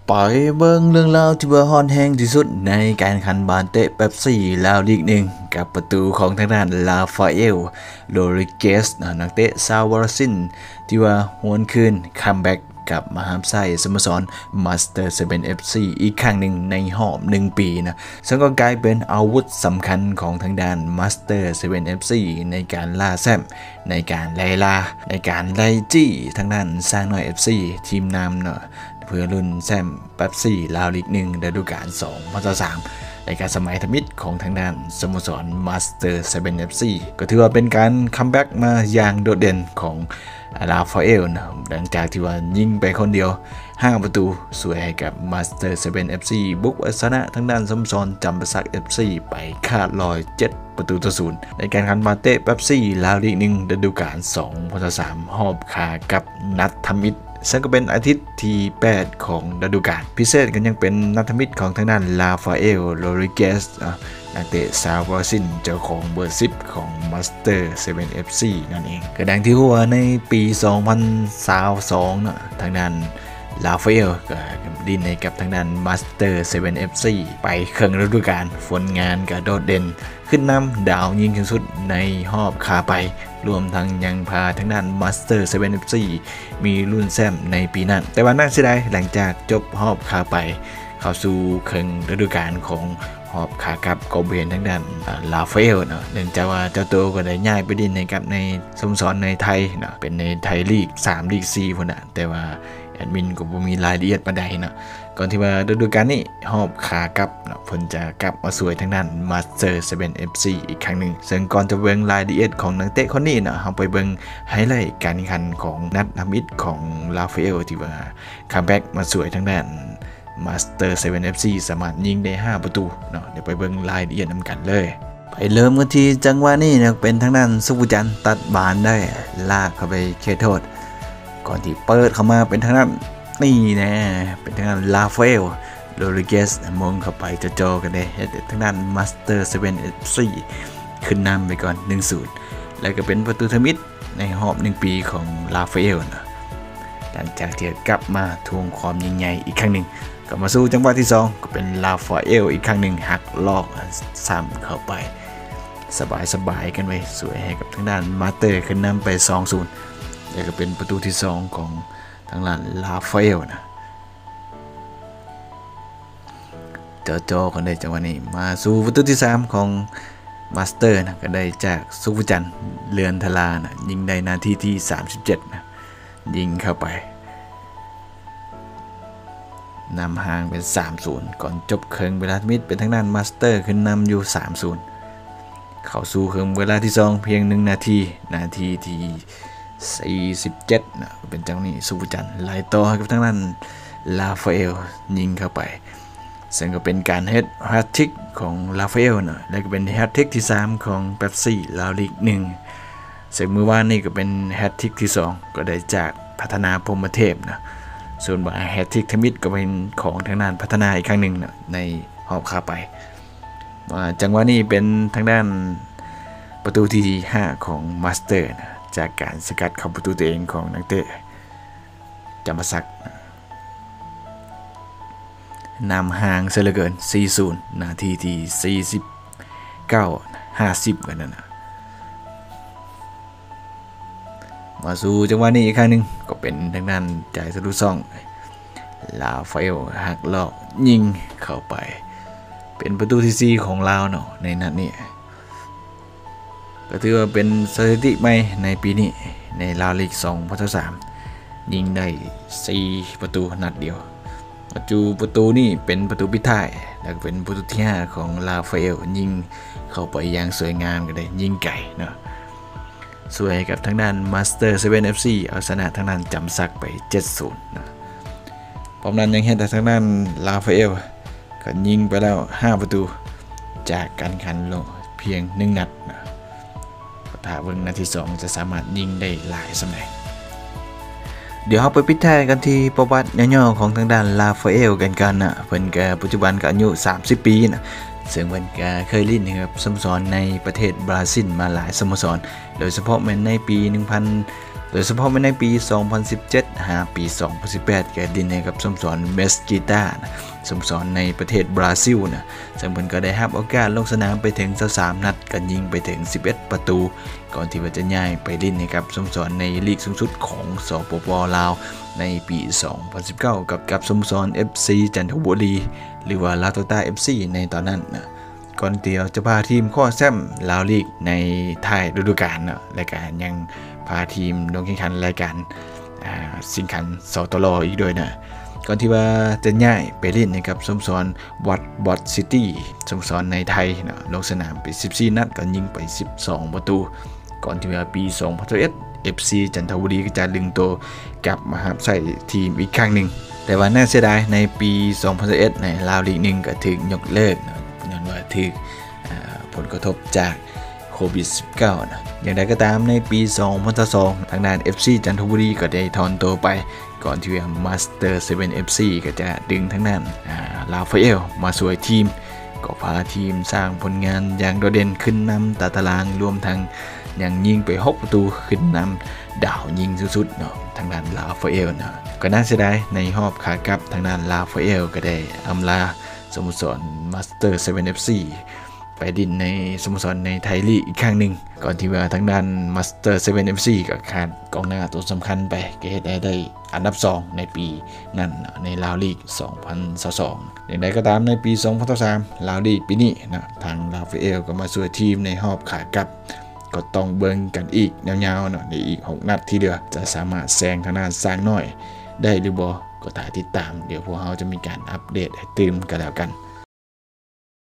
ไปเบิ่งเรื่องราวที่ว่าฮอนแฮงที่สุดในการขันบาลเตะเป๊ปซี่ลาวลีกหนึ่งกับประตูของทางด้านลาฟาเอลโรดริเกสนักเตะซาวาซินที่ว่าหวนคืนคัมแบ็กกับมหาวิทยาลัยสโมสรมาสเตอร์7 FC อีกครั้งหนึ่งในรอบ1 ปีนะซึ่งก็กลายเป็นอาวุธสำคัญของทางด้านมาสเตอร์7 FC ในการล่าแชมป์ในการไล่ล่าในการไล่จี้ทางด้านสร้างหน่อย FC ทีมนำเนาะเพื่อรุ่นแชมป์เป๊ปซี่ลาวลีก1ฤดูกาล2023ในการสมัยทมิตของทางด้านสโมสรมาสเตอร์7 FC ก็ถือว่าเป็นการคัมแบ็กมาอย่างโดดเด่นของลาฟาเอลนะหลังจากที่ว่ายิงไปคนเดียว5 ประตูสวยให้กับมาสเตอร์7 FC บุกเอาชนะทางด้านสโมสรจำปาสัก FC ไปขาดลอย7 ประตูต่อ 0ในการคันมาเตะเป๊ปซี่ลาวลีก1ฤดูกาล2023หอบขากับนัดทมิตซึ่งก็เป็นอาทิตย์ที่8ของฤดูกาลพิเศษกันยังเป็นนัดทมิตของทางด้านลาฟาเอลโรดริเกสนักเตะซาวาซินเจ้าของเบอร์10ของมาสเตอร์7 FC นั่นเองก็ดังที่ว่าในปี2022นะทางด้านลาฟาเอลก็ดินให้กับทางด้านมาสเตอร์7 FC ไปครึ่งฤดูกาลผลงานก็โดดเด่นขึ้นนำดาวยิงสูงสุดในหอบขาไปรวมทั้งยังพาทางด้านมาสเตอร์7 FC มีรุ่นแชมป์ในปีนั้นแต่ว่าน่าเสียดายหลังจากจบหอบขาไปเข้าสู่ครึ่งฤดูกาลของหอบขากับก็เบนทางด้านลาฟาเอลเนาะเนื่องจากว่าเจ้าตัวก็ได้ย้ายไปดินในกับในสโมสรในไทยเนาะเป็นในไทยลีก3ลีก4พุ่นน่ะแต่ว่าแอดมินก็บ่มีรายละเอียดปานใดเนาะก่อนที่ว่าฤดูกาลนี้หอบขากับเนาะเพิ่นจะกลับมาสวยทางด้านมาสเตอร์7 FC อีกครั้งหนึ่งซึ่งก่อนจะเบิ่งรายละเอียดของนักเตะคนนี้เนาะเฮาไปเบิ่งไฮไลท์การแข่งขันของนัดทมิตของลาฟาเอลที่ว่าคัมแบ็กมาสวยทางด้านมาสเตอร์7 FC สามารถยิงได้5 ประตูเนาะเดี๋ยวไปเบิ่งรายละเอียดนำกันเลยไปเริ่มกันที่จังหวะนี้นะเป็นทางด้านสุภจันทร์ตัดบานได้ลากเข้าไปเขตโทษก่อนที่เปิดเข้ามาเป็นทางด้านนี่นะเป็นทางด้านลาฟาเอลโรดริเกสมงเข้าไปจะโจกันได้ทางด้านมาสเตอร์7 FC ขึ้นนำไปก่อน 1-0 แล้วก็เป็นประตูทมิตในรอบ1 ปีของลาฟาเอลนะหลังจากที่กลับมาทวงความยิ่งใหญ่อีกครั้งหนึ่งกลับมาสู้จังหวะที่2ก็เป็นลาฟาเอลอีกครั้งหนึ่งหักลอกซ้ำเข้าไปสบายกันไปสวยให้กับทางด้านมาสเตอร์ขึ้นนำไป 2-0 แล้วก็เป็นประตูที่2ของทางด้านลาฟาเอลนะโจกันได้จังหวะนี้มาสู่ประตูที่3ของมาสเตอร์นะก็ได้จากสุภจันทร์เลือนทลานะยิงได้นาทีที่37นะยิงเข้าไปนำห่างเป็น 3-0 ก่อนจบครึ่งเวลามิดเป็นทางด้านมาสเตอร์ขึ้นนำอยู่ 3-0 เข้าสู่ครึ่งเวลาที่2เพียง1 นาทีที่47นะเป็นจังนี้สุภจันทร์ไล่ต่อให้กับทางด้านลาฟาเอลยิงเข้าไปซึ่งก็เป็นการแฮตทริกของลาฟาเอลนะและก็เป็นแฮตทริกที่3ของเป๊ปซี่ลาวลีก1ซึ่งเมื่อวานนี้ก็เป็นแฮตทริกที่2ก็ได้จากพัฒนาพรหมเทพนะส่วนว่าแฮตทริกทมิตก็เป็นของทางด้านพัฒนาอีกครั้งหนึ่งนะในหอบขาไปจังหวะนี้เป็นทางด้านประตูที่5ของมาสเตอร์นะจากการสกัดเข้าประตูตัวเองของนักเตะจำปาสักนำห่างเสียเหลือเกิน 4-0 นาทีที่49-50กันนั่นนะมาสู่จังหวะนี้อีกครั้งหนึ่งก็เป็นทางด้านจ่ายสลุซ่องลาฟาเอลหักลอกยิงเข้าไปเป็นประตูที่4ของลาวเนาะในนัดนี้ก็ถือว่าเป็นสถิติใหม่ในปีนี้ในลาวลีก2023ยิงได้4 ประตูนัดเดียวประตูนี่เป็นประตูปิดท้ายแล้วก็เป็นประตูที่5ของลาฟาเอลยิงเข้าไปอย่างสวยงามก็ได้ยิงไก่เนาะสวยกับทางด้านมาสเตอร์7 FC เอาชนะทางด้านจำสักไป 7-0 นะพร้อมนั้นยังเห็นแต่ทางด้านลาฟาเอลก็ยิงไปแล้ว5 ประตูจากการแข่งขันลงเพียง1 นัดนะถ้าเบิ่งนาที2จะสามารถยิงได้หลายสมัยเดี๋ยวเราไปปิดท้ายกันที่ประวัติย่อๆของทางด้านลาฟาเอลกันนะเพิ่นก็ปัจจุบันก็อายุ30 ปีนะซึ่งเพิ่นก็เคยเล่นกับสโมสรในประเทศบราซิลมาหลายสโมสรโดยเฉพาะในปีโดยเฉพาะในปี 2017 หาปี 2018 ก็ดินให้กับสโมสรเมสกิต้าสโมสรในประเทศบราซิลนะซึ่งเพิ่นก็ได้รับโอกาสลงสนามไปถึง23นัดกันยิงไปถึง11ประตูก่อนที่ว่าจะย้ายไปเล่นให้กับสโมสรในลีกสูงสุดของสปป.ลาวในปี 2019 กับสโมสร FC จันทบุรีหรือว่าลาวโตต้า FC ในตอนนั้นนะก่อนเดียวจะพาทีมคว้าแชมป์ลาวลีกในท้ายฤดูกาลเนาะและก็ยังพาทีมลงแข่งขันรายการสิงขันสตลอีกด้วยนะก่อนที่ว่าจะย้ายไปเล่นนะครับสโมสรวัดบอทซิตี้สโมสรในไทยนะลงสนามไป14นัดก็ยิงไป12ประตูก่อนที่ว่าปี 2021 FC จันทบุรีก็จะดึงตัวกลับมาใส่ทีมอีกครั้งหนึ่งแต่ว่าน่าเสียดายในปี 2021 ในลาวลีก1ก็ถูกยกเลิกนะเนื่องว่าถูกผลกระทบจากโควิด -19 นะอย่างไรก็ตามในปี 2022 ทางด้าน FC จันทบุรีก็ได้ถอนตัวไปก่อนที่มาสเตอร์ 7 FC ก็จะดึงทั้งนั้นลาฟาเอลมาช่วยทีมก็พาทีมสร้างผลงานอย่างโดดเด่นขึ้นนำตารางรวมทั้งยังยิงไป6ประตูขึ้นนำดาวยิงสุดๆเนาะทางด้านลาฟาเอลนะก็น่าเสียดายในรอบขากลับทางด้านลาฟาเอลก็ได้อำลาสโมสรมาสเตอร์ 7 FC ไปดินในสโมสรในไทยลีกอีกครั้งหนึ่งก่อนที่ว่าทางด้านมาสเตอร์ 7 FC ก็ขาดกองหน้าตัวสำคัญไปก็เฮ็ดได้อันดับ2ในปีนั้นในลาวลีก 2022อย่างไรก็ตามในปี 2023 ลาวลีกปีนี้นะทางลาฟาเอลก็มาช่วยทีมในรอบขากลับก็ต้องเบิ่งกันอีกยาวๆเนาะในอีก6นัดที่เหลือจะสามารถแซงทางด้านสร้างน้อยได้หรือบ่ก็ถ้าติดตามเดี๋ยวพวกเราจะมีการอัปเดตให้ตื่นกันแล้วกัน